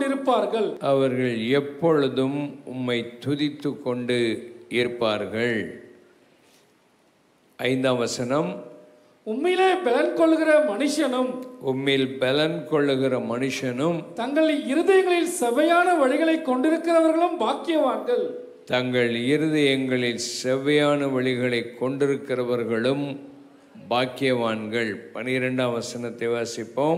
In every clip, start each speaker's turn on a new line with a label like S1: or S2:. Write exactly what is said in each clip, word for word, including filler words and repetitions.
S1: கொண்டிருப்பார்கள்.
S2: அவர்கள் எப்பொழுதும் உம்மை துதித்து கொண்டு இருப்பார்கள். ஐந்தாம் வசனம்,
S1: உம்மிலே பலன் கொள்ளுகிற மனுஷனும்
S2: உம்மில் பலன் கொள்ளுகிற மனுஷனும்
S1: தங்கள் இருதயங்களில் செவ்வையான வழிகளை கொண்டிருக்கிறவர்களும் பாக்கியவான்கள்.
S2: தங்கள் இருதயங்களில் செவ்வையான வழிகளை கொண்டிருக்கிறவர்களும் பாக்கியவான்கள். பனிரெண்டாம் வசனத்தை வாசிப்போம்.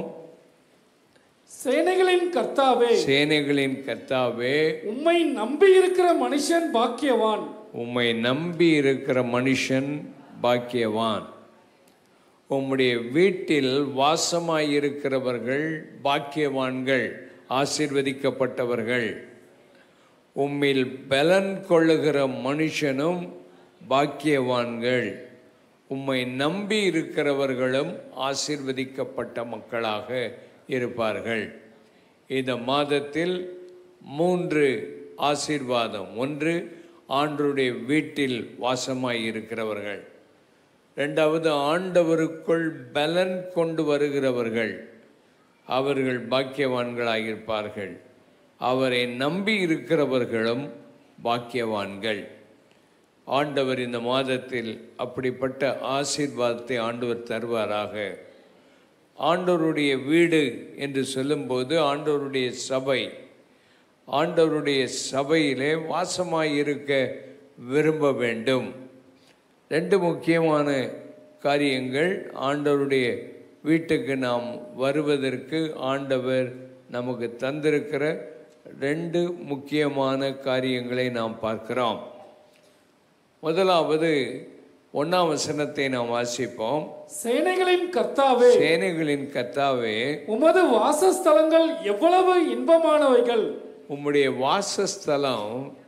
S1: சேனைகளின் கர்த்தாவே,
S2: சேனைகளின் கர்த்தாவே,
S1: உம்மை நம்பி இருக்கிற மனுஷன் பாக்கியவான்.
S2: உம்மை நம்பி இருக்கிற மனுஷன் பாக்கியவான். உம்முடைய வீட்டில் வாசமாயிருக்கிறவர்கள் பாக்கியவான்கள், ஆசீர்வதிக்கப்பட்டவர்கள். உம்மில் பலன் கொள்ளுகிற மனுஷனும் பாக்கியவான்கள். உம்மை நம்பி இருக்கிறவர்களும் ஆசீர்வதிக்கப்பட்ட மக்களாக இருப்பார்கள். இந்த மாதத்தில் மூன்று ஆசீர்வாதம். ஒன்று, ஆண்டவருடைய வீட்டில் வாசமாய் இருக்கிறவர்கள். ரெண்டாவது, ஆண்டவருக்குள் பலன் கொண்டு வருகிறவர்கள், அவர்கள் பாக்கியவான்களாயிருப்பார்கள். அவரை நம்பி இருக்கிறவர்களும் பாக்கியவான்கள். ஆண்டவர் இந்த மாதத்தில் அப்படிப்பட்ட ஆசீர்வாதத்தை ஆண்டவர் தருவாராக. ஆண்டவருடைய வீடு என்று சொல்லும்போது ஆண்டவருடைய சபை, ஆண்டவருடைய சபையிலே வாசமாயிருக்க விரும்ப வேண்டும். ரெண்டு முக்கியமான காரியங்கள் ஆண்டவருடைய வீட்டுக்கு நாம் வருவதற்கு ஆண்டவர் நமக்கு தந்திருக்கிற ரெண்டு முக்கியமான காரியங்களை நாம் பார்க்கிறோம். முதலாவது, ஒன்னாம் வசனத்தை நாம் வாசிப்போம்.
S1: சேனைகளின் கர்த்தாவே,
S2: சேனைகளின் கர்த்தாவே,
S1: உமது வாசஸ்தலங்கள் எவ்வளவு இன்பமானவைகள்.
S2: உம்முடைய வாசஸ்தலம்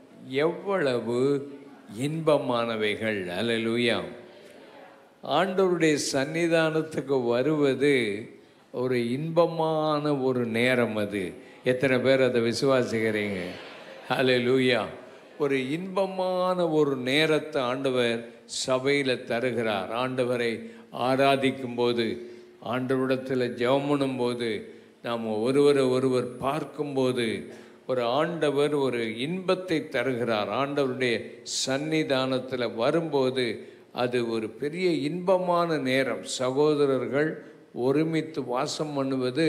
S2: எவ்வளவு இன்பமானவைகள். அல்லேலூயா. ஆண்டவருடைய சன்னிதானத்துக்கு வருவது ஒரு இன்பமான ஒரு நேரம். அது எத்தனை பேர் அதை விசுவாசிக்கிறீங்க? அல்லேலூயா. ஒரு இன்பமான ஒரு நேரத்தை ஆண்டவர் சபையில் தருகிறார். ஆண்டவரை ஆராதிக்கும் போது, ஆண்டவரிடத்தில் ஜெபம் பண்ணும் போது, நாம் ஒருவரை ஒருவர் பார்க்கும்போது ஒரு ஆண்டவர் ஒரு இன்பத்தை தருகிறார். ஆண்டவருடைய சன்னிதானத்தில் வரும்போது அது ஒரு பெரிய இன்பமான நேரம். சகோதரர்கள் ஒருமித்து வாசம் பண்ணுவது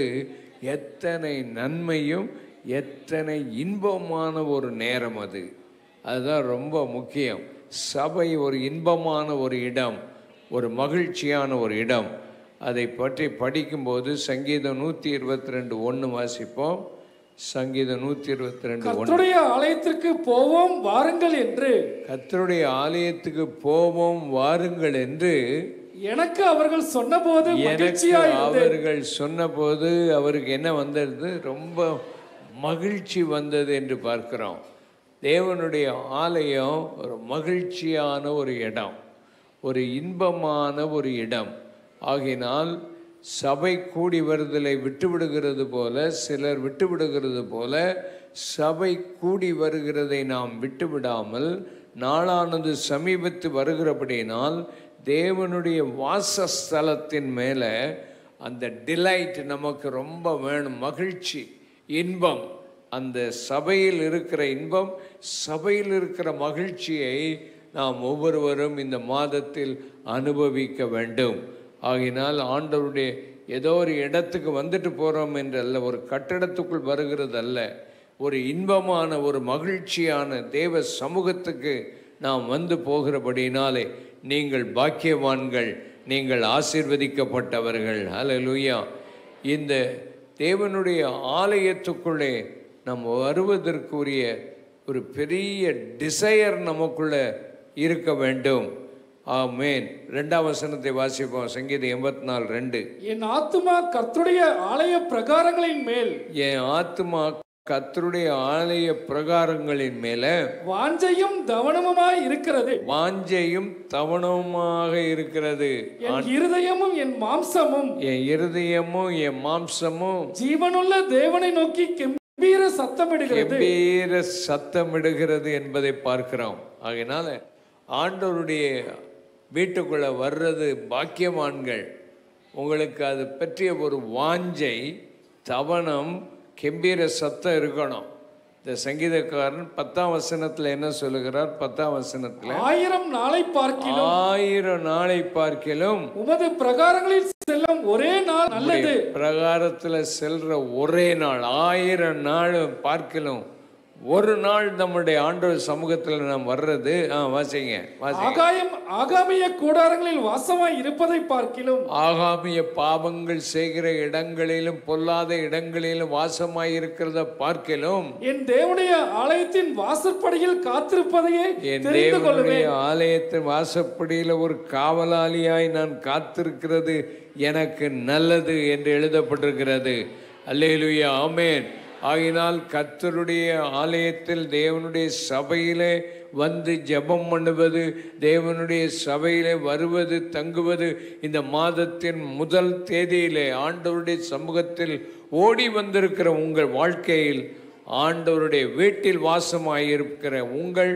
S2: எத்தனை நன்மையும் எத்தனை இன்பமான ஒரு நேரம். அது அதுதான் ரொம்ப முக்கியம். சபை ஒரு இன்பமான ஒரு இடம், ஒரு மகிழ்ச்சியான ஒரு இடம். அதை பற்றி படிக்கும்போது சங்கீதம் நூற்றி இருபத்தி ரெண்டு ஒன்று வாசிப்போம். சங்கீதம் நூற்றி இருபத்தி ரெண்டு ஒன்று,
S1: கர்த்தருடைய ஆலயத்திற்கு போவோம் வாருங்கள் என்று,
S2: கர்த்தருடைய ஆலயத்துக்கு போவோம் வாருங்கள் என்று
S1: எனக்கு அவர்கள் சொன்னபோது
S2: எனக்கு அவர்கள் சொன்னபோது அவருக்கு என்ன வந்தது? ரொம்ப மகிழ்ச்சி வந்தது என்று பார்க்கிறோம். தேவனுடைய ஆலயம் ஒரு மகிழ்ச்சியான ஒரு இடம், ஒரு இன்பமான ஒரு இடம். ஆகினால் சபை கூடி வருதலை விட்டுவிடுகிறது போல, சிலர் விட்டுவிடுகிறது போல, சபை கூடி வருகிறதை நாம் விட்டுவிடாமல், நாளானது சமீபத்து வருகிறபடினால் தேவனுடைய வாசஸ்தலத்தின் மேலே அந்த டிலைட் நமக்கு ரொம்ப வேணும். மகிழ்ச்சி, இன்பம், அந்த சபையில் இருக்கிற இன்பம், சபையில் இருக்கிற மகிழ்ச்சியை நாம் ஒவ்வொருவரும் இந்த மாதத்தில் அனுபவிக்க வேண்டும். ஆகினால் ஆண்டவருடைய ஏதோ ஒரு இடத்துக்கு வந்துட்டு போகிறோம் என்றல்ல, ஒரு கட்டடத்துக்குள் வருகிறது அல்ல, ஒரு இன்பமான ஒரு மகிழ்ச்சியான தேவ சமூகத்துக்கு நாம் வந்து போகிறபடினாலே நீங்கள் பாக்கியவான்கள், நீங்கள் ஆசீர்வதிக்கப்பட்டவர்கள். ஹல்லேலூயா. இந்த தேவனுடைய ஆலயத்துக்குள்ளே நாம் வருவதற்குரிய ஒரு பெரிய டிசையர் நமக்குள்ளே இருக்க வேண்டும். ஆமென். ரெண்டாம் வசனத்தை வாசிப்போம். சங்கீதம் எண்பத்தி நாலு ரெண்டு.
S1: என் ஆத்துமா கர்த்தருடைய ஆலய பிரகாரங்களின் மேல்,
S2: என் ஆத்துமா கர்த்தருடைய ஆலய பிரகாரங்களின் மேல
S1: வாஞ்சையும் தவனமுமாய் இருக்கிறது.
S2: வாஞ்சையும் தவனமுமாக இருக்கிறது.
S1: என் இருதயமும் என் மாம்சமும்,
S2: என் இருதயமும் என் மாம்சமும்
S1: ஜீவனுள்ள தேவனை நோக்கி கம்பீர சத்தமிடுகிறது,
S2: கம்பீர சத்தமிடுகிறது என்பதை பார்க்கிறோம். ஆகையினால ஆண்டவருடைய வீட்டுக்குள்ள வர்றது பாக்கியவான்கள். உங்களுக்கு அது பற்றிய ஒரு வாஞ்சை, தவனம், கெம்பீர சத்தம் இருக்கணும். இந்த சங்கீதக்காரன் பத்தாம் வசனத்துல என்ன சொல்லுகிறார்? பத்தாம் வசனத்துல
S1: ஆயிரம் நாளை பார்க்கிலும்
S2: ஆயிரம் நாளை பார்க்கிலும்
S1: உமது பிரகாரங்களில் செல்லும் ஒரே நாள் நல்லது.
S2: பிரகாரத்துல செல்ற ஒரே நாள், ஆயிரம் நாள் பார்க்கிலும் ஒரு நாள் நம்முடைய ஆண்டவர் சமூகத்தில் நாம் வர்றது. வாசிங்க வாசிங்க.
S1: ஆகாயம் ஆகாமிய கூடாரங்களில் வாசமாய் இருப்பதை பார்க்கிலும்
S2: ஆகாமிய பாவங்கள் செய்கிற இடங்களிலும் பொல்லாத இடங்களிலும் வாசமாய் இருக்கிறத பார்க்கிலும்
S1: என் தேவனுடைய ஆலயத்தின் வாசற்படியில் காத்திருப்பதையே
S2: என் தேவனுடைய ஆலயத்தின் வாசற்படியில ஒரு காவலாளியாய் நான் காத்திருக்கிறது எனக்கு நல்லது என்று எழுதப்பட்டிருக்கிறது. அல்லேலூயா, ஆமென். ஆகினால் கர்த்தருடைய ஆலயத்தில் தேவனுடைய சபையிலே வந்து ஜெபம் பண்ணுவது, தேவனுடைய சபையிலே வருவது, தங்குவது, இந்த மாதத்தின் முதல் தேதியிலே ஆண்டவருடைய சமூகத்தில் ஓடி வந்திருக்கிற உங்கள் வாழ்க்கையில், ஆண்டவருடைய வீட்டில் வாசமாயிருக்கிற உங்கள்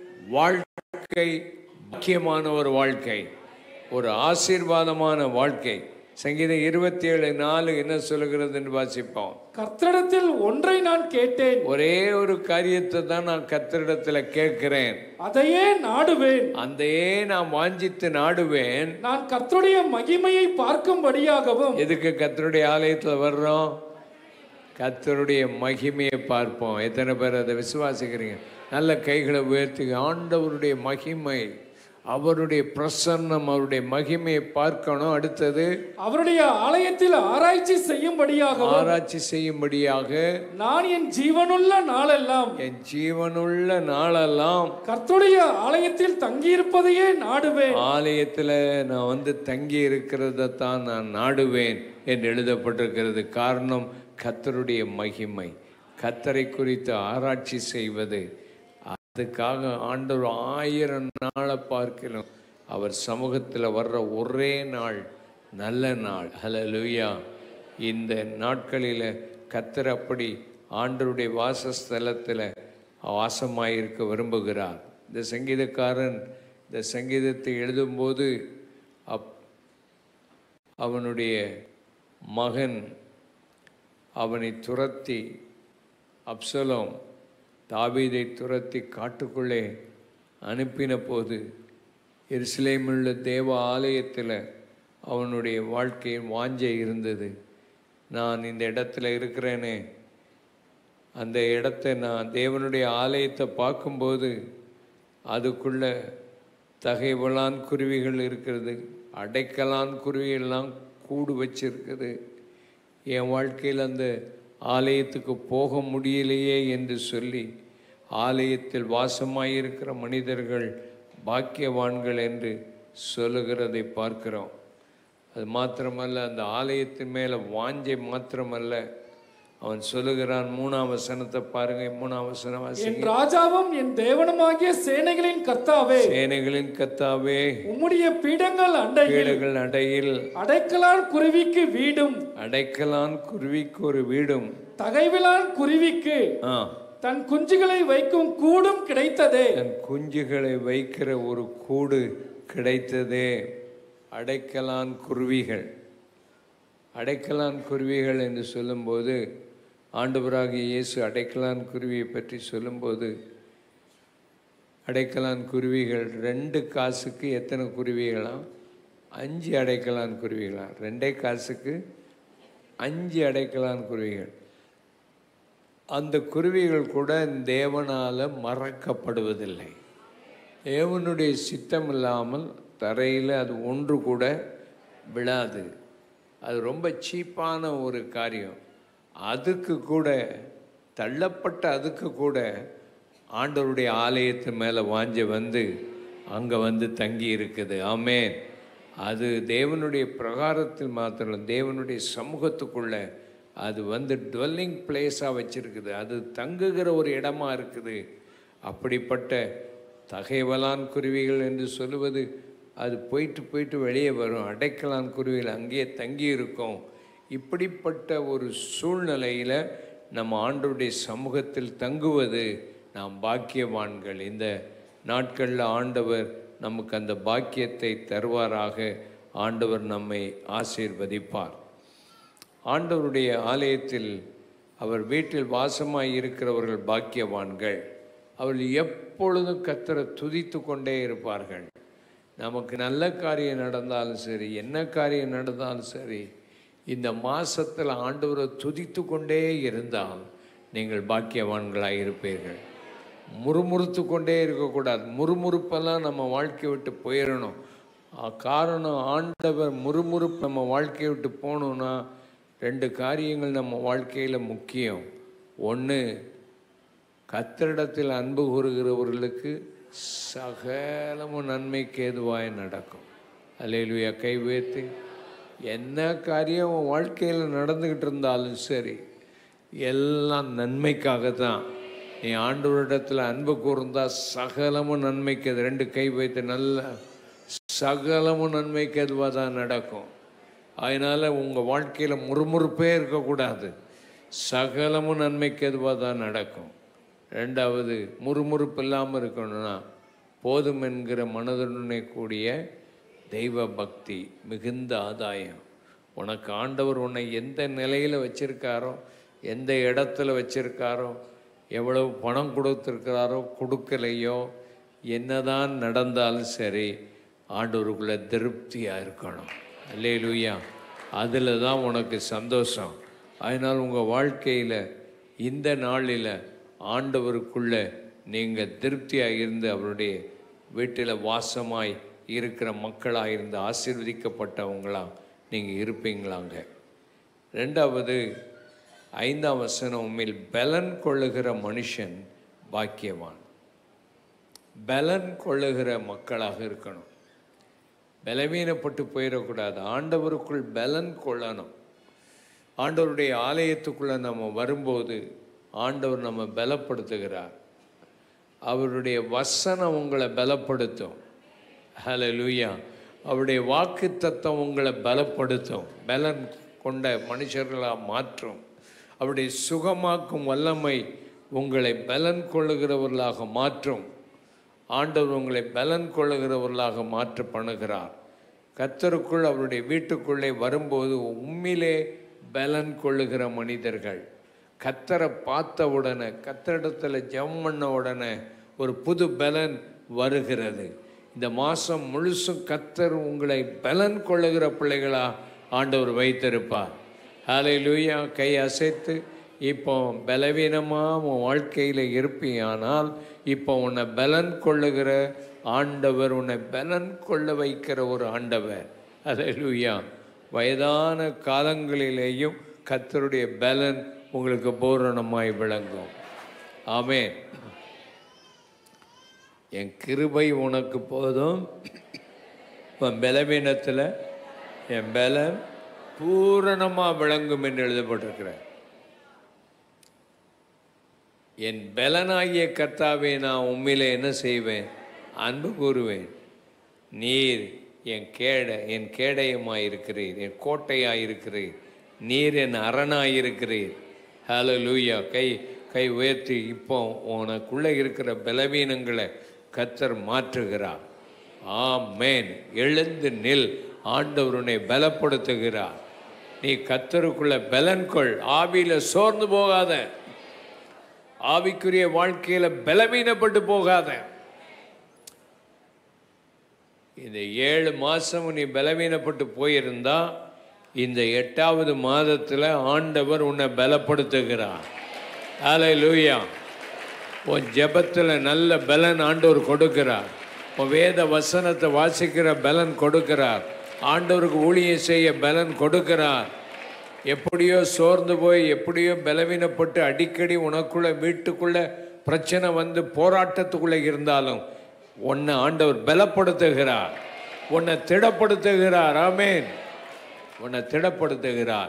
S2: வாழ்க்கை முக்கியமான ஒரு வாழ்க்கை, ஒரு ஆசீர்வாதமான வாழ்க்கை. சங்கீதம் இருபத்தி ஏழு நாலு என்ன சொல்லுகிறது என்று வாசிப்போம்.
S1: கர்த்தரிடத்தில் ஒன்றை நான் கேட்டேன்,
S2: ஒரே ஒரு காரியத்தை தான் நான் கர்த்தரிடத்துல கேட்கிறேன்,
S1: அதையே நாடுவேன்,
S2: அதையே நான் வாஞ்சித்து நாடுவேன்.
S1: நான் கர்த்தருடைய மகிமையை பார்க்கும்படியாகவும்.
S2: எதுக்கு கர்த்தருடைய ஆலயத்துல வர்றோம்? கர்த்தருடைய மகிமையை பார்ப்போம். எத்தனை பேர் அதை விசுவாசிக்கிறீங்க? நல்ல கைகளை உயர்த்தி ஆண்டவருடைய மகிமை, அவருடைய பிரசன்னம், அவருடைய மகிமையை பார்க்கணும். அடுத்தது
S1: அவருடைய ஆலயத்தில் ஆராய்ச்சி செய்யும்படியாக
S2: ஆராய்ச்சி செய்யும்படியாக
S1: நான் என் ஜீவனுள்ள நாளெல்லாம்
S2: என் ஜீவனுள்ள நாளெல்லாம்
S1: கர்த்தருடைய ஆலயத்தில் தங்கியிருப்பதையே நாடுவேன்.
S2: ஆலயத்தில் நான் வந்து தங்கி இருக்கிறத தான் நான் நாடுவேன் என்று எழுதப்பட்டிருக்கிறது. காரணம் கர்த்தருடைய மகிமை, கர்த்தரை குறித்து ஆராய்ச்சி செய்வது. அதுக்காக ஆண்டவர் ஆயிரம் நாளை பார்க்கலாம் அவர் சமூகத்தில் வர்ற ஒரே நாள் நல்ல நாள். ஹல்லேலூயா. இந்த நாட்களில் கர்த்தர் அப்படி ஆண்டவருடைய வாசஸ்தலத்தில் வாசமாயிருக்க விரும்புகிறார். இந்த சங்கீதக்காரன் இந்த சங்கீதத்தை எழுதும்போது அப் அவனுடைய மகன் அவனை துரத்தி, அப்சலோம் தாவீதை துரத்தி காட்டுக்குள்ளே அனுப்பின போது எருசலேமிலுள்ள தேவ ஆலயத்தில் அவனுடைய வாழ்க்கையின் வாஞ்சை இருந்தது. நான் இந்த இடத்துல இருக்கிறேனே, அந்த இடத்த நான் தேவனுடைய ஆலயத்தை பார்க்கும்போது அதுக்குள்ள தகைவலான் குருவிகள் இருக்கிறது, அடைக்கலான் குருவிகள்லாம் கூடு வச்சிருக்குது. என் வாழ்க்கையில் அந்த ஆலயத்துக்கு போக முடியலையே என்று சொல்லி ஆலயத்தில் வாசமாயிருக்கிற மனிதர்கள் பாக்கியவான்கள் என்று சொல்லுகிறதை பார்க்கிறோம். அது மாத்திரமல்ல, அந்த ஆலயத்தின் மேலே வாஞ்சை மாத்திரமல்ல, அவன் சொல்லுகிறான். மூணாம் வசனத்தை பாருங்க. மூணாம் வசனம் வாசிங்க.
S1: என் ராஜாவும் என் தேவனுமாகிய சேனைகளின் கர்த்தாவே,
S2: சேனைகளின் கர்த்தாவே,
S1: உம்முடைய பீடங்கள் அண்டையில்
S2: பீடங்கள் அடையில்
S1: அடைக்கலான் குருவிக்கு வீடும்,
S2: அடைக்கலான் குருவிக்கு ஒரு வீடும்,
S1: தகைவிலான் குருவிக்கு
S2: ஆ
S1: தன் குஞ்சுகளை வைக்கும் கூடும் கிடைத்ததே.
S2: தன் குஞ்சுகளை வைக்கிற ஒரு கூடு கிடைத்ததே. அடைக்கலான் குருவிகள், அடைக்கலான் குருவிகள் என்று சொல்லும்போது, ஆண்டவராகிய இயேசு அடைக்கலான் குருவியை பற்றி சொல்லும்போது, அடைக்கலான் குருவிகள் ரெண்டு காசுக்கு எத்தனை குருவிகளாம்? அஞ்சு அடைக்கலான் குருவிகளாம். ரெண்டே காசுக்கு அஞ்சு அடைக்கலான் குருவிகள். அந்த குருவிகள் கூட தேவனால் மறக்கப்படுவதில்லை. தேவனுடைய சித்தம் இல்லாமல் தரையில் அது ஒன்று கூட விழாது. அது ரொம்ப சீப்பான ஒரு காரியம். அதுக்கு கூட தள்ளப்பட்ட அதுக்கு கூட ஆண்டவருடைய ஆலயத்தின் மேலே வாஞ்ச வந்து அங்கே வந்து தங்கி இருக்குது. ஆமென். அது தேவனுடைய பிரகாரத்தில் மாத்திரம், தேவனுடைய சமூகத்துக்குள்ள அது வந்து டுவெல்லிங் பிளேஸாக வச்சிருக்குது. அது தங்குகிற ஒரு இடமா இருக்குது. அப்படிப்பட்ட தகைவலான் குருவிகள் என்று சொல்லுவது, அது போயிட்டு போயிட்டு வெளியே வரும். அடைக்கலான் குருவிகள் அங்கேயே தங்கி இருக்கும். இப்படிப்பட்ட ஒரு சூழ்நிலையில் நம்ம ஆண்டவருடைய சமூகத்தில் தங்குவது நாம் பாக்கியவான்கள். இந்த நாட்களில் ஆண்டவர் நமக்கு அந்த பாக்கியத்தை தருவாராக. ஆண்டவர் நம்மை ஆசீர்வதிப்பார். ஆண்டவருடைய ஆலயத்தில் அவர் வீட்டில் வாசமாய் இருக்கிறவர்கள் பாக்கியவான்கள். அவர்கள் எப்பொழுதும் கர்த்தரை துதித்து கொண்டே இருப்பார்கள். நமக்கு நல்ல காரியம் நடந்தாலும் சரி, என்ன காரியம் நடந்தாலும் சரி, இந்த மாதத்தில் ஆண்டவரை துதித்து கொண்டே இருந்தால் நீங்கள் பாக்கியவான்களாக இருப்பீர்கள். முறுமுறுத்து கொண்டே இருக்கக்கூடாது. முறுமுறுப்பெல்லாம் நம்ம வாழ்க்கையை விட்டு போயிடணும். காரணம், ஆண்டவர் முறுமுறுப்பு நம்ம வாழ்க்கையை விட்டு போகணுன்னா ரெண்டு காரியங்கள் நம்ம வாழ்க்கையில் முக்கியம். ஒன்று, கர்த்தரிடத்தில் அன்பு கூறுகிறவர்களுக்கு சகலமும் நன்மைக்கு ஏதுவாய் நடக்கும். அல்லேலூயா. கை உயர்த்தி, என்ன காரியம் உன் வாழ்க்கையில் நடந்துக்கிட்டு இருந்தாலும் சரி, எல்லாம் நன்மைக்காக தான். நீ ஆண்டவரிடத்தில் அன்பு கூர்ந்தால் சகலமும் நன்மைக்கு, அது ரெண்டு கை வைத்து நல்ல சகலமும் நன்மைக்கு எதுவாக தான் நடக்கும். அதனால் உங்கள் வாழ்க்கையில் முறுமுறுப்பே இருக்கக்கூடாது. சகலமும் நன்மைக்கு எதுவாக தான் நடக்கும். ரெண்டாவது, முறுமுறுப்பு இல்லாமல் இருக்கணும்னா போதும் என்கிற மனதுடனே கூடிய தெய்வ பக்தி மிகுந்த ஆதாயம். உனக்கு ஆண்டவர் உன்னை எந்த நிலையில் வச்சுருக்காரோ, எந்த இடத்துல வச்சுருக்காரோ, எவ்வளவு பணம் கொடுத்துருக்கிறாரோ கொடுக்கலையோ, என்னதான் நடந்தாலும் சரி, ஆண்டவருக்குள்ளே திருப்தியாக இருக்கணும். அல்லேலூயா. அதில் தான் உனக்கு சந்தோஷம். அதனால் உங்கள் வாழ்க்கையில் இந்த நாளில் ஆண்டவருக்குள்ளே நீங்கள் திருப்தியாக இருந்து அவருடைய வீட்டில் வாசமாய் இருக்கிற மக்களாக இருந்து ஆசீர்வதிக்கப்பட்டவங்களாக நீங்கள் இருப்பீங்களாங்க. ரெண்டாவது, ஐந்தாம் வசனம், உம்மில் பலன் கொள்ளுகிற மனுஷன் பாக்கியவான். பலன் கொள்ளுகிற மக்களாக இருக்கணும். பலவீனப்பட்டு போயிடக்கூடாது. ஆண்டவருக்குள் பலன் கொள்ளணும். ஆண்டவருடைய ஆலயத்துக்குள்ளே நம்ம வரும்போது ஆண்டவர் நம்ம பலப்படுத்துகிறார். அவருடைய வசனம் உங்களை பலப்படுத்தும். ஹல்லேலூயா. அவருடைய வாக்கு தத்தம் உங்களை பலப்படுத்தும், பலன் கொண்ட மனுஷர்களாக மாற்றும். அவருடைய சுகமாக்கும் வல்லமை உங்களை பலன் கொள்ளுகிறவர்களாக மாற்றும். ஆண்டவர் உங்களை பலன் கொள்ளுகிறவர்களாக மாற்ற பண்ணுகிறார். கர்த்தருக்குள் அவருடைய வீட்டுக்குள்ளே வரும்போது உண்மையிலே பலன் கொள்ளுகிற மனிதர்கள், கர்த்தரை பார்த்த உடனே, கர்த்தரிடத்தில் ஜெபம் பண்ண உடனே ஒரு புது பலன் வருகிறது. இந்த மாதம் முழுசும் கர்த்தர் உங்களை பலன் கொள்ளுகிற பிள்ளைகளாக ஆண்டவர் வைத்திருப்பார். ஹல்லேலூயா. கை அசைத்து, இப்போ பலவீனமாக உன் வாழ்க்கையில் இருப்பீயானால் இப்போ உன்னை பலன் கொள்ளுகிற ஆண்டவர், உன்னை பலன் கொள்ள வைக்கிற ஒரு ஆண்டவர். ஹல்லேலூயா. வயதான காலங்களிலேயும் கர்த்தருடைய பலன் உங்களுக்கு பூரணமாய் விளங்கும். ஆமென். என் கிருபை உனக்கு போதும், உன் பலவீனத்தில் என் பலன் பூரணமாக விளங்கும் என்று எழுதப்பட்டிருக்கிற. என் பலனாகிய கர்த்தாவே, நான் உண்மையிலே என்ன செய்வேன்? அன்பு கூறுவேன். நீர் என் கேடை, என் கேடயமாயிருக்கிறீர், என் கோட்டையாயிருக்கிறீர், நீர் என் அரணாயிருக்கிறீர். ஹல்லேலூயா. கை கை உயர்த்தி, இப்போ உனக்குள்ளே இருக்கிற பலவீனங்களை கர்த்தர் மாற்றுகிறார். ஆமென். எழுந்து நில், ஆண்டவர் உன்னை பலப்படுத்துகிறார். நீ கர்த்தருக்குள்ள பலன் கொள். ஆவியில் சோர்ந்து போகாத, ஆவிக்குரிய வாழ்க்கையில் பலவீனப்பட்டு போகாத. இந்த ஏழு மாதம் நீ பலவீனப்பட்டு போயிருந்தா, இந்த எட்டாவது மாதத்தில் ஆண்டவர் உன்னை பலப்படுத்துகிறார். ஹல்லேலூயா. உன் ஜெபத்தில் நல்ல பலன் ஆண்டவர் கொடுக்கிறார். உன் வேத வசனத்தை வாசிக்கிற பலன் கொடுக்கிறார். ஆண்டவருக்கு ஊழியம் செய்ய பலன் கொடுக்கிறார். எப்படியோ சோர்ந்து போய், எப்படியோ பலவீனப்பட்டு அடிக்கடி உனக்குள்ளே வீட்டுக்குள்ளே பிரச்சனை வந்து போராட்டத்துக்குள்ளே இருந்தாலும் உன்னை ஆண்டவர் பலப்படுத்துகிறார், உன்னை திடப்படுத்துகிறார். ஆமென். உன்னை திடப்படுத்துகிறார்.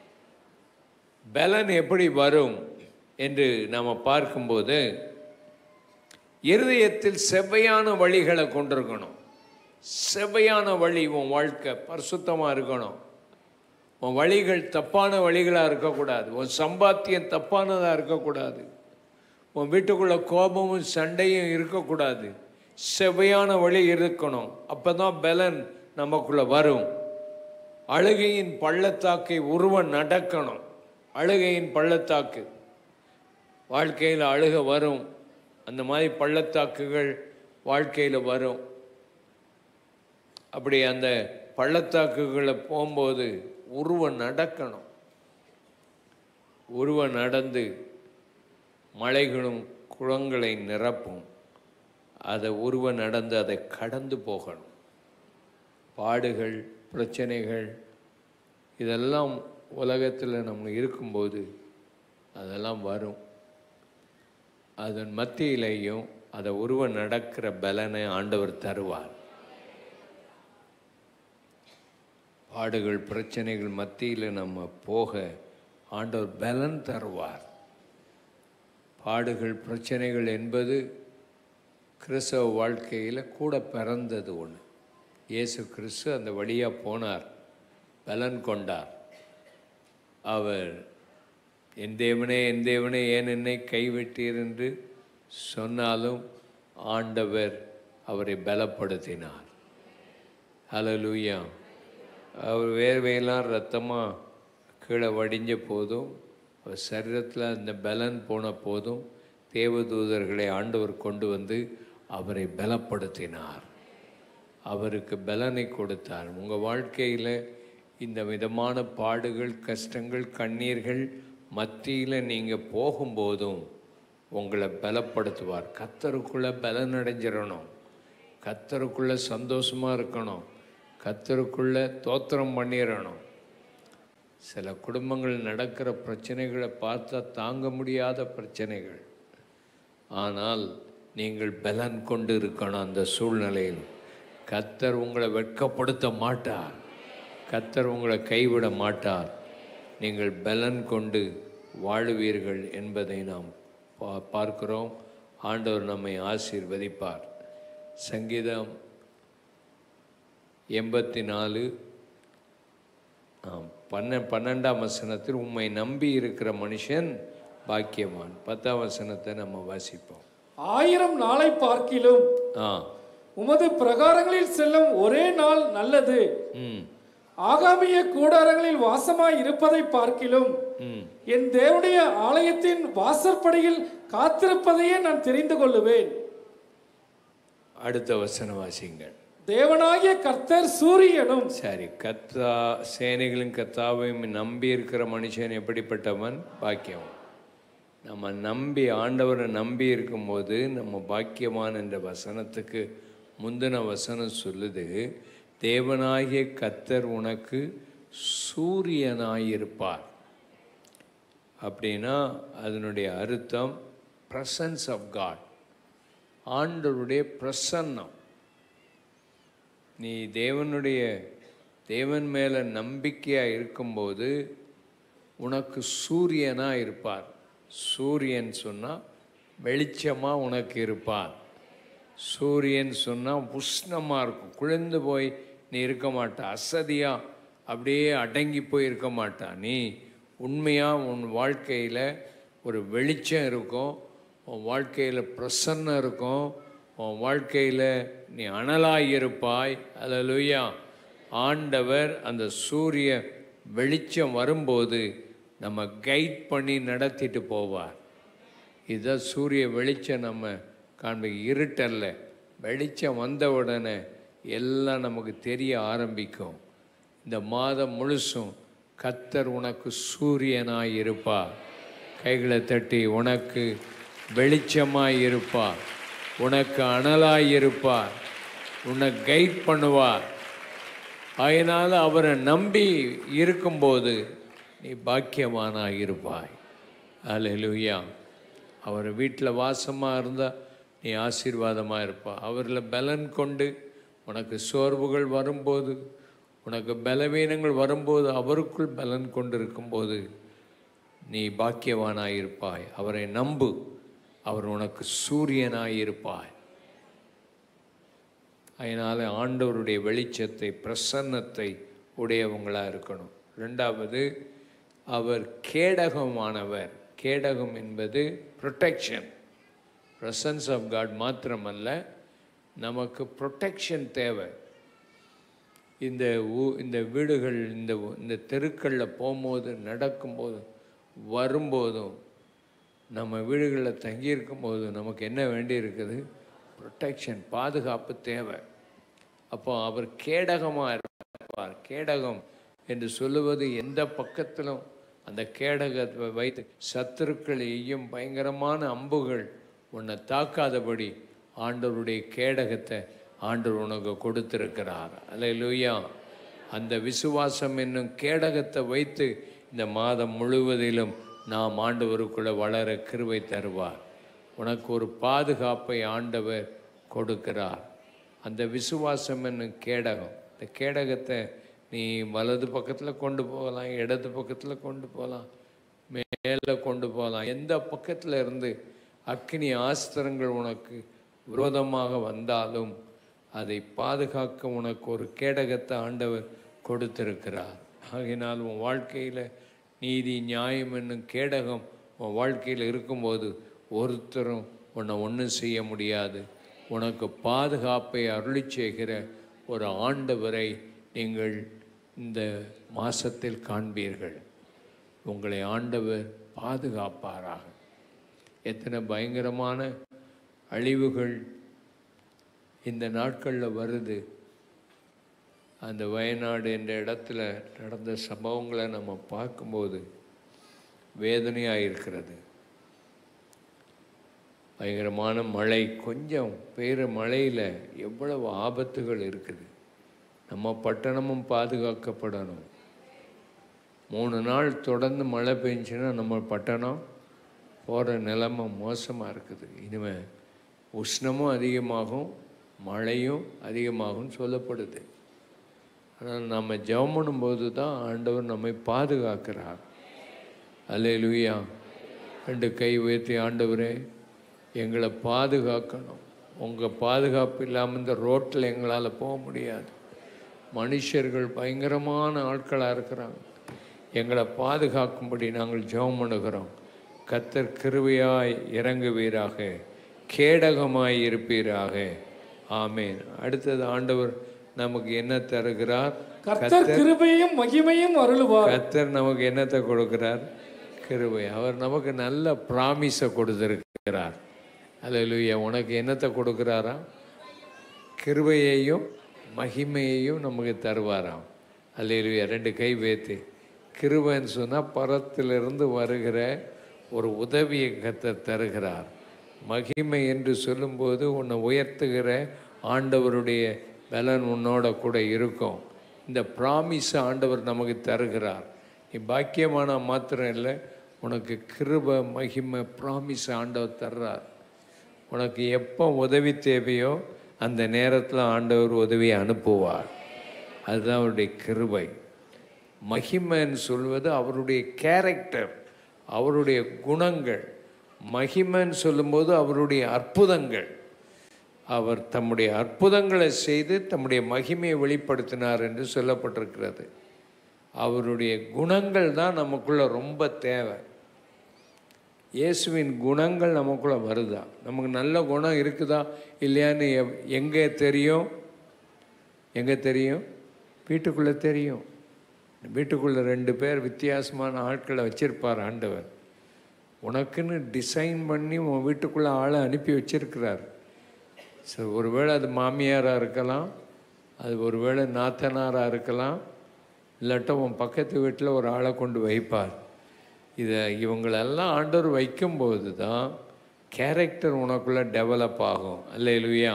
S2: பலன் எப்படி வரும் என்று நாம் பார்க்கும்போது, இருதயத்தில் செவ்வையான வழிகளை கொண்டிருக்கணும். செவ்வையான வழி, உன் வாழ்க்கை பரிசுத்தமாக இருக்கணும். உன் வழிகள் தப்பான வழிகளாக இருக்கக்கூடாது. உன் சம்பாத்தியம் தப்பானதாக இருக்கக்கூடாது. உன் வீட்டுக்குள்ளே கோபமும் சண்டையும் இருக்கக்கூடாது. செவ்வையான வழி இருக்கணும். அப்போ தான் பலன் நமக்குள்ளே வரும். அழுகையின் பள்ளத்தாக்கை உருவ நடக்கணும். அழுகையின் பள்ளத்தாக்கு, வாழ்க்கையில் அழுக வரும். அந்த மாதிரி பள்ளத்தாக்குகள் வாழ்க்கையில் வரும். அப்படி அந்த பள்ளத்தாக்குகளை போகும்போது உருவம் நடக்கணும். உருவம் நடந்து மலைகளும் குளங்களை நிரப்பும். அதை உருவ நடந்து அதை கடந்து போகணும். பாடுகள், பிரச்சனைகள் இதெல்லாம் உலகத்தில் நம்ம இருக்கும்போது அதெல்லாம் வரும். அதன் மத்தியிலேயும் அதை உருவ நடக்கிற பலனை ஆண்டவர் தருவார். பாடுகள், பிரச்சனைகள் மத்தியில் நம்ம போக ஆண்டவர் பலன் தருவார். பாடுகள், பிரச்சனைகள் என்பது கிறிஸ்தவ வாழ்க்கையில் கூட பிறந்தது ஒன்று. இயேசு கிறிஸ்து அந்த வழியாக போனார், பலன் கொண்டார். அவர் என் தேவனே என் தேவனே ஏன் என்னை கைவிட்டீர் என்று சொன்னாலும் ஆண்டவர் அவரை பலப்படுத்தினார். ஹல்லேலூயா. அவர் வேர்வையெல்லாம் ரத்தமாக கீழே வடிஞ்ச போதும், அவர் சரீரத்தில் அந்த பலன் போன போதும் தேவதூதர்களை ஆண்டவர் கொண்டு வந்து அவரை பலப்படுத்தினார். அவருக்கு பலனை கொடுத்தார். உங்கள் வாழ்க்கையில் இந்த விதமான பாடுகள், கஷ்டங்கள், கண்ணீர்கள் மத்தியில் நீங்கள் போகும்போதும் உங்களை பலப்படுத்துவார். கர்த்தருக்குள்ளே பலன் அடைஞ்சிடணும். கர்த்தருக்குள்ளே சந்தோஷமாக இருக்கணும். கர்த்தருக்குள்ளே தோத்திரம் பண்ணிடணும். சில குடும்பங்கள் நடக்கிற பிரச்சனைகளை பார்த்தா தாங்க முடியாத பிரச்சனைகள். ஆனால் நீங்கள் பலன் கொண்டு இருக்கணும். அந்த சூழ்நிலையில் கர்த்தர் உங்களை வெட்கப்படுத்த மாட்டார். கர்த்தர் உங்களை கைவிட மாட்டார். நீங்கள் பலன் கொண்டு வாழுவீர்கள் என்பதை நாம் பா பார்க்கிறோம். ஆண்டவர் நம்மை ஆசீர்வதிப்பார். சங்கீதம் எண்பத்தி நாலு பன்ன பன்னெண்டாம் வசனத்தில் உம்மை நம்பி இருக்கிற மனுஷன் பாக்கியவான். பத்தாம் வசனத்தை நம்ம வாசிப்போம்.
S1: ஆயிரம் நாளை பார்க்கிலும்
S2: ஆ
S1: உமது பிரகாரங்களில் செல்லும் ஒரே நாள் நல்லது.
S2: ம்
S1: ஆகாமிய கூடாரங்களில் வாசமாய் இருப்பதை பார்க்கிலும்
S2: ம்
S1: என் தேவனுடைய ஆலயத்தின் வாசற்படியில் காத்திருப்பதையே நான் தெரிந்து கொள்ளுவேன்.
S2: அடுத்த வசனம் வாசிங்கள்.
S1: தேவனாகிய கர்த்தர் சூரியனும்.
S2: சரி, கத்தா சேனைகளின் கத்தாவையும் நம்பி இருக்கிற மனுஷன் எப்படிப்பட்டவன்? பாக்கியவான். நம்ம நம்பி ஆண்டவரை நம்பி இருக்கும்போது நம்ம பாக்கியவான் என்ற வசனத்துக்கு முந்தின வசனம் சொல்லுது, தேவனாகிய கர்த்தர் உனக்கு சூரியனாயிருப்பார். அப்படின்னா அதனுடைய அர்த்தம் பிரசன்ஸ் ஆஃப் காட், ஆண்டவருடைய பிரசன்னம். நீ தேவனுடைய தேவன் மேலே நம்பிக்கையாக இருக்கும்போது உனக்கு சூரியனாக இருப்பார். சூரியன் சொன்னால் வெளிச்சமாக உனக்கு இருப்பார். சூரியன் சொன்னால் உஷ்ணமாக இருக்கும். குளிர்ந்து போய் நீ இருக்க மாட்டா, அசதியாக அப்படியே அடங்கி போய் இருக்க மாட்டா. நீ உண்மையாக உன் வாழ்க்கையில் ஒரு வெளிச்சம் இருக்கும். உன் வாழ்க்கையில் பிரசன்னம் இருக்கும். உன் வாழ்க்கையில் நீ அனலாய் இருப்பாய். அல்லேலூயா. ஆண்டவர் அந்த சூரிய வெளிச்சம் வரும்போது நம்ம கைட் பண்ணி நடத்திட்டு போவார். இதுதான் சூரிய வெளிச்சம். நம்ம காண்பி இருட்டல்ல, வெளிச்சம் வந்த உடனே எல்லாம் நமக்கு தெரிய ஆரம்பிக்கும். இந்த மாதம் முழுசும் கர்த்தர் உனக்கு சூரியனாய் இருப்பார். கைகளை தட்டி உனக்கு வெளிச்சமாய் இருப்பார், உனக்கு அனலாய் இருப்பார், உன்னை கைட் பண்ணுவார். அதனால் அவரை நம்பி இருக்கும்போது நீ பாக்கியவானாக இருப்பாய். அல்லேலூயா. அவர் வீட்டில் வாசமாக இருந்தால் நீ ஆசீர்வாதமாக இருப்பாய். அவரில் பலன் கொண்டு உனக்கு சோர்வுகள் வரும்போது, உனக்கு பலவீனங்கள் வரும்போது அவருக்குள் பலன் கொண்டு இருக்கும்போது நீ பாக்கியவானாக இருப்பாய். அவரை நம்பு, அவர் உனக்கு சூரியனாய் இருப்பாய். அதனால் ஆண்டவருடைய வெளிச்சத்தை, பிரசன்னத்தை உடையவங்களாக இருக்கணும். ரெண்டாவது, அவர் கேடகமானவர். கேடகம் என்பது ப்ரொடெக்ஷன். பிரசன்ஸ் ஆஃப் காட் மாத்திரமல்ல, நமக்கு ப்ரொடெக்ஷன் தேவை. இந்த ஊ இந்த வீடுகள், இந்த இந்த தெருக்களில் போகும்போது, நடக்கும்போது வரும்போதும் நம்ம வீடுகளில் தங்கியிருக்கும் போது நமக்கு என்ன வேண்டி இருக்குது? ப்ரொடெக்ஷன், பாதுகாப்பு தேவை. அப்போ அவர் கேடகமாக இருப்பார். கேடகம் என்று சொல்லுவது எந்த பக்கத்திலும் அந்த கேடகத்தை வைத்து சத்துருக்கள் எய்யும் பயங்கரமான அம்புகள் உன்னை தாக்காதபடி ஆண்டவருடைய கேடகத்தை ஆண்டவர் உனக்கு கொடுத்திருக்கிறார். அல்லேலூயா. அந்த விசுவாசம் என்னும் கேடகத்தை வைத்து இந்த மாதம் முழுவதிலும் நாம் ஆண்டவருக்குள்ள வளர கிருபை தருவார். உனக்கு ஒரு பாதுகாப்பை ஆண்டவர் கொடுக்கிறார். அந்த விசுவாசம் என்னும் கேடகம், இந்த கேடகத்தை நீ வலது பக்கத்தில் கொண்டு போகலாம், இடது பக்கத்தில் கொண்டு போகலாம், மேலே கொண்டு போகலாம். எந்த பக்கத்தில் இருந்து அக்கினி ஆஸ்திரங்கள் உனக்கு விரோதமாக வந்தாலும் அதை பாதுகாக்க உனக்கு ஒரு கேடகத்தை ஆண்டவர் கொடுத்திருக்கிறார். ஆகையினால் உன் வாழ்க்கையில் நீதி நியாயம் என்னும் கேடகம் உன் வாழ்க்கையில் இருக்கும்போது ஒருத்தரும் உன்னை ஒன்றும் செய்ய முடியாது. உனக்கு பாதுகாப்பை அருளி செய்கிற ஒரு ஆண்டவரை நீங்கள் இந்த மாதத்தில் காண்பீர்கள். உங்களை ஆண்டவர் பாதுகாப்பாராக. எத்தனை பயங்கரமான அழிவுகள் இந்த நாட்களில் வருது. அந்த வயநாடு என்ற இடத்துல நடந்த சம்பவங்களை நம்ம பார்க்கும்போது வேதனையாக இருக்கிறது. பயங்கரமான மழை, கொஞ்சம் பெய்கிற மழையில் எவ்வளவு ஆபத்துகள் இருக்குது. நம்ம பட்டணமும் பாதுகாக்கப்படணும். மூணு நாள் தொடர்ந்து மழை பெஞ்சுன்னா நம்ம பட்டணம் போகிற நிலைமை மோசமாக இருக்குது. இனிமேல் உஷ்ணமும் அதிகமாகும், மழையும் அதிகமாகும் சொல்லப்படுது. ஆனால் நம்ம ஜெபம் பண்ணும்போது தான் ஆண்டவர் நம்மை பாதுகாக்கிறார். அல்லேலூயா. ரெண்டு கை உயர்த்தி, ஆண்டவரே எங்களை பாதுகாக்கணும். உங்கள் பாதுகாப்பு இல்லாமல் இந்த ரோட்டில் எங்களால் போக முடியாது. மனுஷர்கள் பயங்கரமான ஆட்களாக இருக்கிறாங்க. எங்களை பாதுகாக்கும்படி நாங்கள் ஜெபம் பண்ணுகிறோம். கர்த்தர் கிருபையாய் இறங்குவீராக, கேடகமாய் இருப்பீராக. ஆமேன். அடுத்தது ஆண்டவர் நமக்கு என்ன தருகிறார்?
S1: கர்த்தர் கிருபையும் மகிமையும் அருளுவார்.
S2: கர்த்தர் நமக்கு என்னத்தை கொடுக்கிறார்? கிருபை. அவர் நமக்கு நல்ல பிராமிஸை கொடுத்திருக்கிறார். அல்லேலூயா. உனக்கு என்னத்தை கொடுக்கிறாரா? கிருபையையும் மகிமையையும் நமக்கு தருவாராம். அல்லேலூயா. ரெண்டு கை வைத்து, கிருபைன்னு சொன்னால் பரத்திலிருந்து வருகிற ஒரு உதவியை கர்த்தர் தருகிறார். மகிமை என்று சொல்லும்போது உன்னை உயர்த்துகிற ஆண்டவருடைய பலன் உன்னோட கூட இருக்கும். இந்த ப்ராமிஸ் ஆண்டவர் நமக்கு தருகிறார். நீ பாக்கியமான மாத்திரம் இல்லை, உனக்கு கிருபை மகிமை ப்ராமிஸ் ஆண்டவர் தர்றார். உனக்கு எப்போ உதவி தேவையோ அந்த நேரத்தில் ஆண்டவர் உதவியை அனுப்புவார். அதுதான் அவருடைய கிருபை. மகிமைன்னு சொல்வது அவருடைய கேரக்டர், அவருடைய குணங்கள். மகிமைன்னு சொல்லும்போது அவருடைய அற்புதங்கள். அவர் தம்முடைய அற்புதங்களை செய்து தம்முடைய மகிமையை வெளிப்படுத்தினார் என்று சொல்லப்பட்டிருக்கிறது. அவருடைய குணங்கள் தான் நமக்குள்ள ரொம்ப தேவை. இயேசுவின் குணங்கள் நமக்குள்ளே வருதா? நமக்கு நல்ல குணம் இருக்குதா இல்லையான்னு எங்கே தெரியும்? எங்கே தெரியும்? வீட்டுக்குள்ளே தெரியும். வீட்டுக்குள்ளே ரெண்டு பேர் வித்தியாசமான ஆட்களை வச்சிருப்பார் ஆண்டவர். உனக்குன்னு டிசைன் பண்ணி உன் வீட்டுக்குள்ளே ஆளை அனுப்பி வச்சிருக்கிறார். ஸோ ஒருவேளை அது மாமியாராக இருக்கலாம், அது ஒருவேளை நாத்தனாராக இருக்கலாம், இல்லாட்ட உன் பக்கத்து வீட்டில் ஒரு ஆளை கொண்டு வைப்பார். இதை இவங்களெல்லாம் ஆண்டவர் வைக்கும்போது தான் கேரக்டர் உனக்குள்ளே டெவலப் ஆகும். அல்லேலூயா.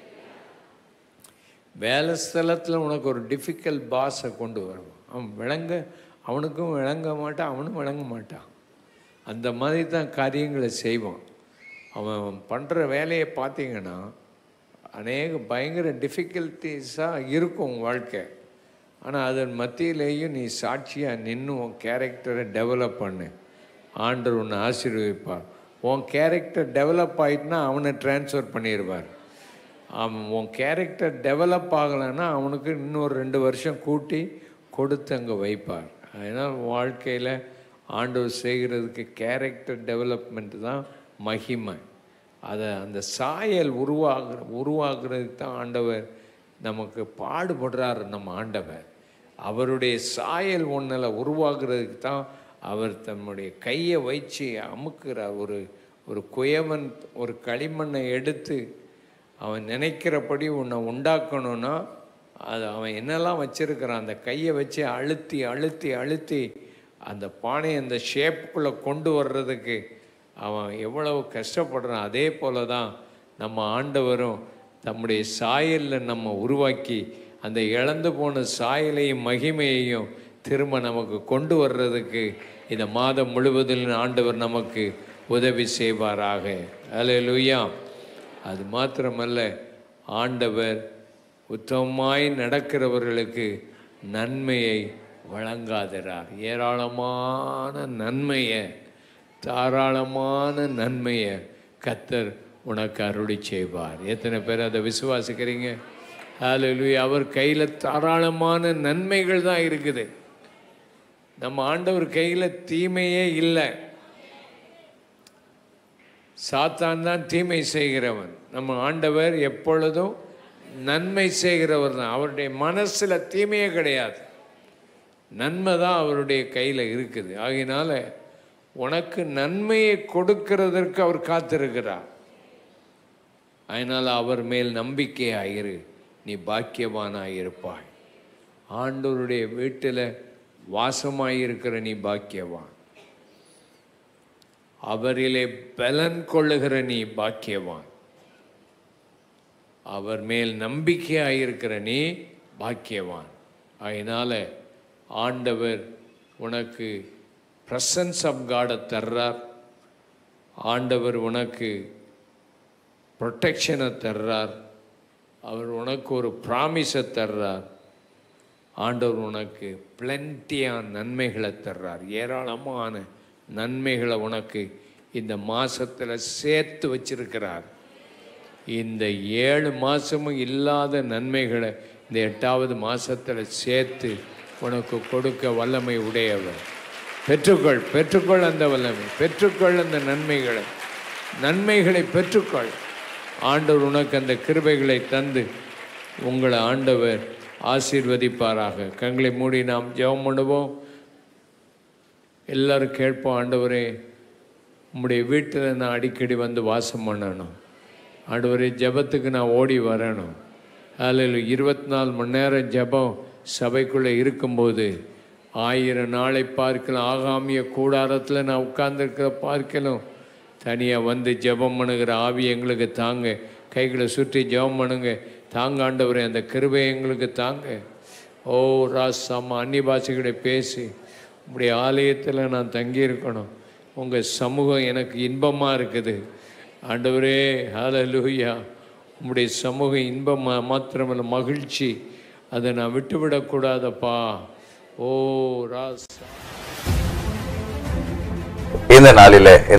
S2: வேலை ஸ்தலத்தில் உனக்கு ஒரு டிஃபிகல்ட் பாஸை கொண்டு வரும். அவன் விளங்க அவனுக்கும் விளங்க மாட்டான், அவனும் விளங்க மாட்டான். அந்த மாதிரி தான் காரியங்களை செய்வான். அவன் பண்ணுற வேலையை பார்த்தீங்கன்னா அநேக பயங்கர டிஃபிகல்ட்டிஸாக இருக்கும் வாழ்க்கை. ஆனால் அதன் மத்தியிலேயும் நீ சாட்சியாக நின்று உன் கேரக்டரை டெவலப் பண்ணு. ஆண்டவர் உன்னை ஆசீர்வதிப்பார். உன் கேரக்டர் டெவலப் ஆகிட்டுனா அவனை ட்ரான்ஸ்ஃபர் பண்ணிடுவார். அவன் உன் கேரக்டர் டெவலப் ஆகலைன்னா அவனுக்கு இன்னொரு ரெண்டு வருஷம் கூட்டி கொடுத்து அங்கே வைப்பார். அதனால் வாழ்க்கையில் ஆண்டவர் செய்கிறதுக்கு கேரக்டர் டெவலப்மெண்ட் தான் மகிமை. அதை அந்த சாயல் உருவாகிற உருவாகிறதுக்கு தான் ஆண்டவர் நமக்கு பாடுபடுறார். நம்ம ஆண்டவர் அவருடைய சாயல் ஒன்றில் உருவாகிறதுக்கு தான் அவர் தன்னுடைய கையை வச்சு அமுக்குறார். ஒரு ஒரு குயவன் ஒரு களிமண்ணை எடுத்து அவன் நினைக்கிறபடி உன்னை உண்டாக்கணும்னா அது அவன் என்னெல்லாம் வச்சிருக்கிறான், அந்த கையை வச்சு அழுத்தி அழுத்தி அழுத்தி அந்த பானையை அந்த ஷேப்புக்குள்ளே கொண்டு வர்றதுக்கு அவன் எவ்வளவு கஷ்டப்படுறான். அதே போல தான் நம்ம ஆண்டவரும் தம்முடைய சாயலில் நம்ம உருவாக்கி அந்த இழந்து போன சாயலையும் மகிமையையும் திரும்ப நமக்கு கொண்டு வர்றதுக்கு இந்த மாதம் முழுவதில் ஆண்டவர் நமக்கு உதவி செய்வாராக. அல்லேலூயா. அது மாத்திரமல்ல, ஆண்டவர் உத்தமமாய் நடக்கிறவர்களுக்கு நன்மையை வழங்காதிரார். ஏராளமான நன்மையை, தாராளமான நன்மையை கர்த்தர் உனக்கு அருளி செய்வார். எத்தனை பேர் அதை விசுவாசிக்கிறீங்க? ஹல்லேலூயா. அவர் கையில் தாராளமான நன்மைகள் தான் இருக்குது. நம்ம ஆண்டவர் கையில் தீமையே இல்லை. சாத்தான் தான் தீமை செய்கிறவன். நம்ம ஆண்டவர் எப்பொழுதும் நன்மை செய்கிறவர் தான். அவருடைய மனசில் தீமையே கிடையாது, நன்மை தான் அவருடைய கையில் இருக்குது. ஆகையினால உனக்கு நன்மையை கொடுக்கிறதற்கு அவர் காத்திருக்கிறார். அதனால் அவர் மேல் நம்பிக்கையாயிரு, நீ பாக்கியவானாயிருப்பாய். ஆண்டவருடைய வீட்டில் வாசமாயிருக்கிற நீ பாக்கியவான். அவரிலே பலன் கொள்ளுகிற நீ பாக்கியவான். அவர் மேல் நம்பிக்கையாயிருக்கிற நீ பாக்கியவான். அதனால ஆண்டவர் உனக்கு பிரசன்ஸ் ஆஃப் காடை தர்றார். ஆண்டவர் உனக்கு ப்ரொடெக்ஷனை தர்றார். அவர் உனக்கு ஒரு ப்ராமிஸை தர்றார். ஆண்டவர் உனக்கு பிளென்டியான நன்மைகளை தர்றார். ஏராளமான நன்மைகளை உனக்கு இந்த மாதத்தில் சேர்த்து வச்சிருக்கிறார். இந்த ஏழு மாதமும் இல்லாத நன்மைகளை இந்த எட்டாவது மாதத்தில் சேர்த்து உனக்கு கொடுக்க வல்லமை உடையவர். பெற்றுக்கொள், பெற்றுக்கொள் அந்த வல்லமை, பெற்றுக்கொள் அந்த நன்மைகளை, நன்மைகளை பெற்றுக்கொள். ஆண்டவர் உனக்கு அந்த கிருபைகளை தந்து உங்களை ஆண்டவர் ஆசீர்வதிப்பாராக. கண்களை மூடி நாம் ஜெபம் பண்ணுவோம். எல்லோரும் கேட்போம், ஆண்டவரே உம்முடைய வீட்டில் நான் அடிக்கடி வந்து வாசம் பண்ணணும். ஆண்டவரே ஜெபத்துக்கு நான் ஓடி வரணும். அதில் இருபத்தி நாலு மணி நேரம் ஜெபம் சபைக்குள்ளே இருக்கும்போது ஆயிரம் நாளை பார்க்கலாம், ஆகாமிய கூடாரத்தில் நான் உட்கார்ந்துருக்கிற பார்க்கலாம், தனியாக வந்து ஜெபம் பண்ணுகிற ஆவி எங்களுக்கு தாங்க. கைகளை சுற்றி ஜெபம் பண்ணுங்க. தாங்க ஆண்டவரே, அந்த கிருபை எங்களுக்கு தாங்க. ஓ ராசாமா, அந்நிய பாஷைகளை பேசி உங்களுடைய ஆலயத்தில் நான் தங்கியிருக்கணும். உங்கள் சமூகம் எனக்கு இன்பமாக இருக்குது ஆண்டவரே. ஹல்லேலூயா. உங்களுடைய சமூகம் இன்பமாக மாத்திரமல்ல, மகிழ்ச்சி, அதை நான் விட்டுவிடக்கூடாதப்பா. ஓ ராசா.
S3: இந்த நாளிலே